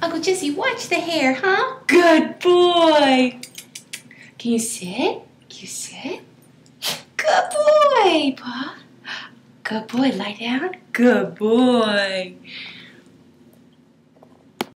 Uncle Jesse, watch the hair, huh? Good boy. Can you sit? Can you sit? Good boy, Pa. Good boy. Lie down. Good boy.